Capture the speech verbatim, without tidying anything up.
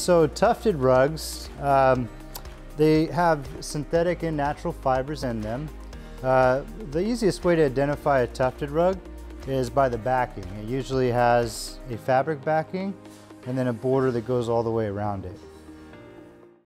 So tufted rugs, um, they have synthetic and natural fibers in them. Uh, the easiest way to identify a tufted rug is by the backing. It usually has a fabric backing and then a border that goes all the way around it.